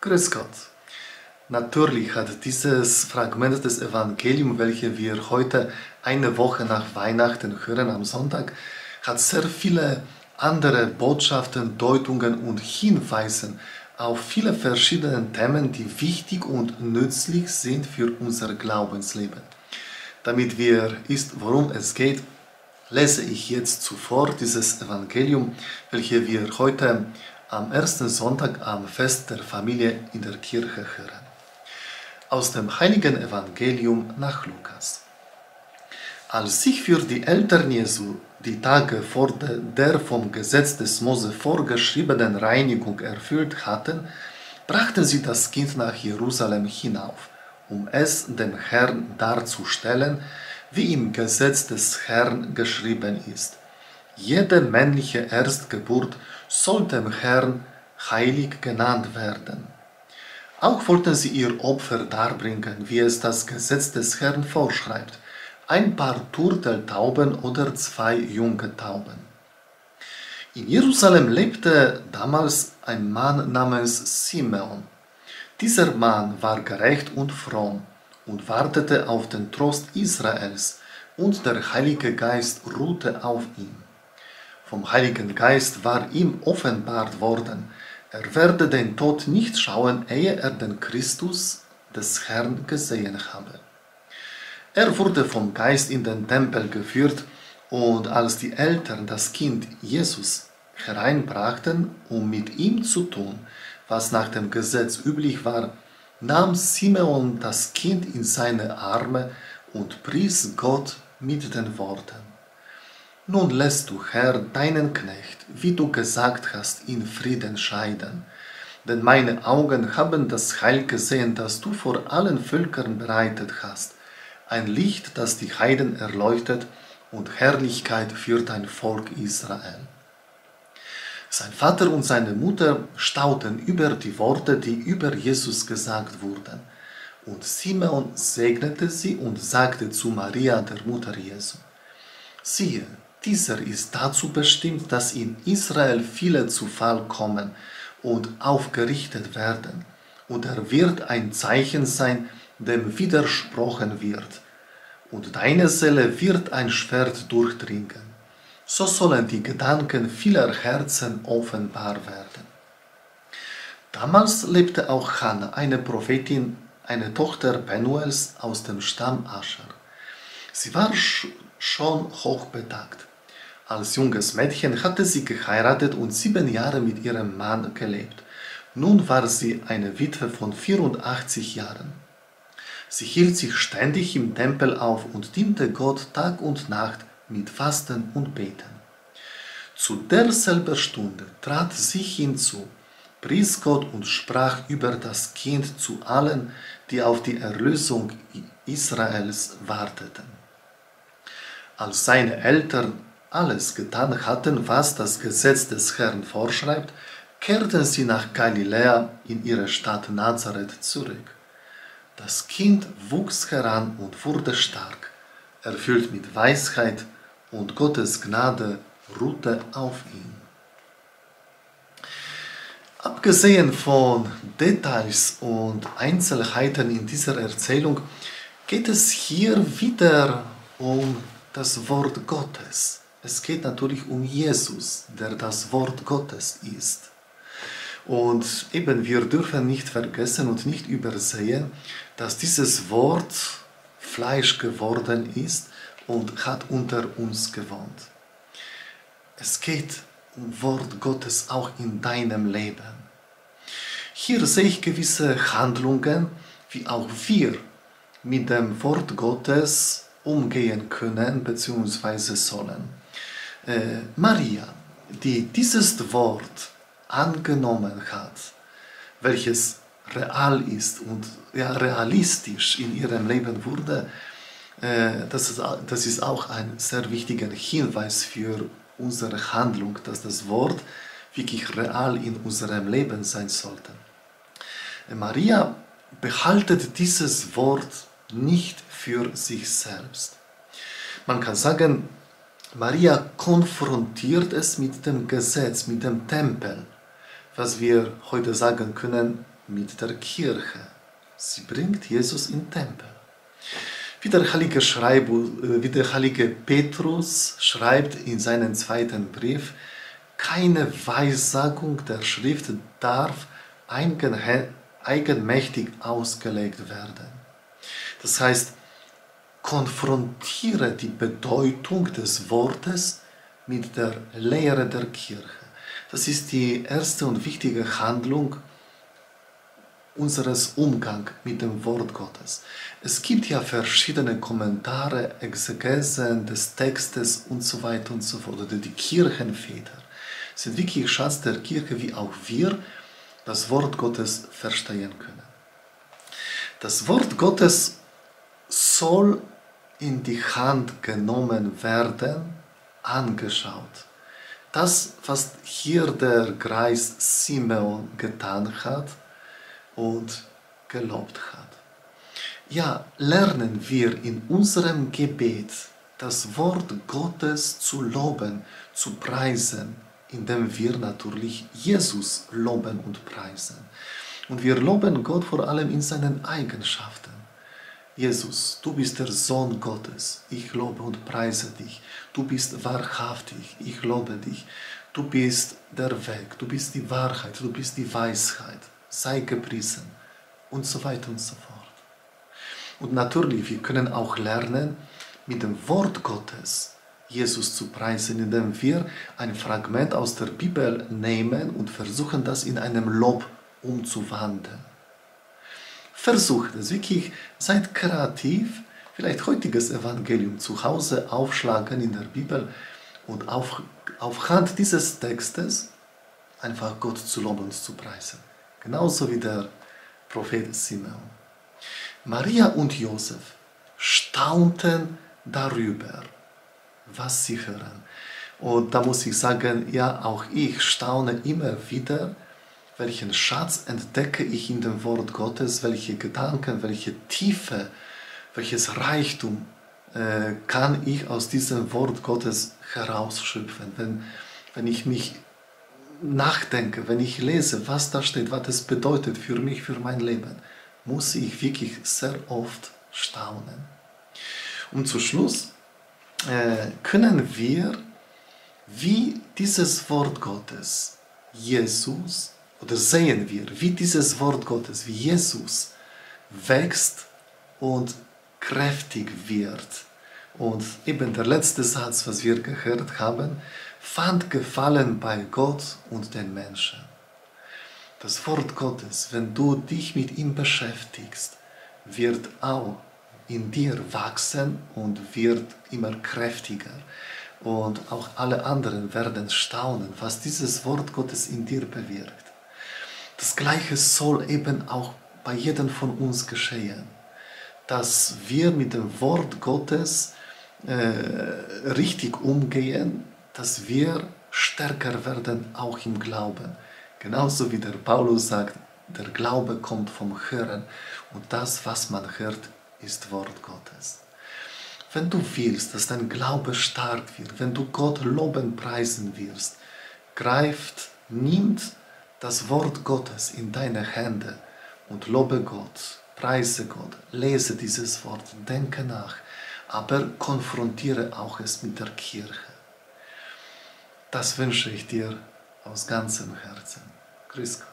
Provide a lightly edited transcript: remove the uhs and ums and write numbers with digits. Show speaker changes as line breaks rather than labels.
Grüß Gott. Natürlich hat dieses Fragment des Evangeliums, welches wir heute eine Woche nach Weihnachten hören am Sonntag, hat sehr viele andere Botschaften, Deutungen und Hinweise auf viele verschiedene Themen, die wichtig und nützlich sind für unser Glaubensleben. Damit wir wissen, worum es geht, lese ich jetzt zuvor dieses Evangelium, welches wir heute am ersten Sonntag am Fest der Familie in der Kirche hören. Aus dem heiligen Evangelium nach Lukas. Als sich für die Eltern Jesu die Tage vor der vom Gesetz des Mose vorgeschriebenen Reinigung erfüllt hatten, brachten sie das Kind nach Jerusalem hinauf, um es dem Herrn darzustellen, wie im Gesetz des Herrn geschrieben ist. Jede männliche Erstgeburt soll dem Herrn heilig genannt werden. Auch wollten sie ihr Opfer darbringen, wie es das Gesetz des Herrn vorschreibt, ein paar Turteltauben oder 2 junge Tauben. In Jerusalem lebte damals ein Mann namens Simeon. Dieser Mann war gerecht und fromm und wartete auf den Trost Israels, und der Heilige Geist ruhte auf ihm. Vom Heiligen Geist war ihm offenbart worden, er werde den Tod nicht schauen, ehe er den Christus des Herrn gesehen habe. Er wurde vom Geist in den Tempel geführt, und als die Eltern das Kind Jesus hereinbrachten, um mit ihm zu tun, was nach dem Gesetz üblich war, nahm Simeon das Kind in seine Arme und pries Gott mit den Worten: Nun lässt du, Herr, deinen Knecht, wie du gesagt hast, in Frieden scheiden. Denn meine Augen haben das Heil gesehen, das du vor allen Völkern bereitet hast. Ein Licht, das die Heiden erleuchtet, und Herrlichkeit für dein Volk Israel. Sein Vater und seine Mutter staunten über die Worte, die über Jesus gesagt wurden. Und Simeon segnete sie und sagte zu Maria, der Mutter Jesu: Siehe, dieser ist dazu bestimmt, dass in Israel viele zu Fall kommen und aufgerichtet werden, und er wird ein Zeichen sein, dem widersprochen wird, und deine Seele wird ein Schwert durchdringen. So sollen die Gedanken vieler Herzen offenbar werden. Damals lebte auch Hannah, eine Prophetin, eine Tochter Penuels aus dem Stamm Ascher. Sie war schon hochbetagt. Als junges Mädchen hatte sie geheiratet und 7 Jahre mit ihrem Mann gelebt. Nun war sie eine Witwe von 84 Jahren. Sie hielt sich ständig im Tempel auf und diente Gott Tag und Nacht mit Fasten und Beten. Zu derselben Stunde trat sie hinzu, pries Gott und sprach über das Kind zu allen, die auf die Erlösung Israels warteten. Als seine Eltern alles getan hatten, was das Gesetz des Herrn vorschreibt, kehrten sie nach Galiläa in ihre Stadt Nazareth zurück. Das Kind wuchs heran und wurde stark, erfüllt mit Weisheit, und Gottes Gnade ruhte auf ihm. Abgesehen von Details und Einzelheiten in dieser Erzählung geht es hier wieder um das Wort Gottes. Es geht natürlich um Jesus, der das Wort Gottes ist. Und eben, wir dürfen nicht vergessen und nicht übersehen, dass dieses Wort Fleisch geworden ist und hat unter uns gewohnt. Es geht um Wort Gottes auch in deinem Leben. Hier sehe ich gewisse Handlungen, wie auch wir mit dem Wort Gottes umgehen können bzw. sollen. Maria, die dieses Wort angenommen hat, welches real ist und ja, realistisch in ihrem Leben wurde, das ist auch ein sehr wichtiger Hinweis für unsere Handlung, dass das Wort wirklich real in unserem Leben sein sollte. Maria behaltet dieses Wort nicht für sich selbst. Man kann sagen, Maria konfrontiert es mit dem Gesetz, mit dem Tempel, was wir heute sagen können, mit der Kirche. Sie bringt Jesus in den Tempel. Wie der heilige Petrus schreibt in seinem zweiten Brief, keine Weissagung der Schrift darf eigenmächtig ausgelegt werden. Das heißt, konfrontiere die Bedeutung des Wortes mit der Lehre der Kirche. Das ist die erste und wichtige Handlung unseres Umgangs mit dem Wort Gottes. Es gibt ja verschiedene Kommentare, Exegesen des Textes und so weiter und so fort. Oder die Kirchenväter sind wirklich Schatz der Kirche, wie auch wir das Wort Gottes verstehen können. Das Wort Gottes soll in die Hand genommen werden, angeschaut. Das, was hier der Greis Simeon getan hat und gelobt hat. Ja, lernen wir in unserem Gebet das Wort Gottes zu loben, zu preisen, indem wir natürlich Jesus loben und preisen. Und wir loben Gott vor allem in seinen Eigenschaften. Jesus, du bist der Sohn Gottes, ich lobe und preise dich. Du bist wahrhaftig, ich lobe dich. Du bist der Weg, du bist die Wahrheit, du bist die Weisheit. Sei gepriesen und so weiter und so fort. Und natürlich, wir können auch lernen, mit dem Wort Gottes Jesus zu preisen, indem wir ein Fragment aus der Bibel nehmen und versuchen, das in einem Lob umzuwandeln. Versucht es wirklich, seid kreativ, vielleicht heutiges Evangelium zu Hause aufschlagen in der Bibel und aufhand dieses Textes einfach Gott zu loben und zu preisen. Genauso wie der Prophet Simeon. Maria und Josef staunten darüber, was sie hören. Und da muss ich sagen, ja, auch ich staune immer wieder, welchen Schatz entdecke ich in dem Wort Gottes, welche Gedanken, welche Tiefe, welches Reichtum kann ich aus diesem Wort Gottes herausschöpfen. Wenn ich mich nachdenke, wenn ich lese, was da steht, was es bedeutet für mich, für mein Leben, muss ich wirklich sehr oft staunen. Und zum Schluss können wir, wie dieses Wort Gottes Jesus, oder sehen wir, wie dieses Wort Gottes, wie Jesus wächst und kräftig wird. Und eben der letzte Satz, was wir gehört haben, fand Gefallen bei Gott und den Menschen. Das Wort Gottes, wenn du dich mit ihm beschäftigst, wird auch in dir wachsen und wird immer kräftiger. Und auch alle anderen werden staunen, was dieses Wort Gottes in dir bewirkt. Das Gleiche soll eben auch bei jedem von uns geschehen, dass wir mit dem Wort Gottes richtig umgehen, dass wir stärker werden, auch im Glauben. Genauso wie der Paulus sagt, der Glaube kommt vom Hören und das, was man hört, ist Wort Gottes. Wenn du willst, dass dein Glaube stark wird, wenn du Gott loben, preisen wirst, nimm das Wort Gottes in deine Hände und lobe Gott, preise Gott, lese dieses Wort, denke nach, aber konfrontiere auch es mit der Kirche. Das wünsche ich dir aus ganzem Herzen. Grüß Gott.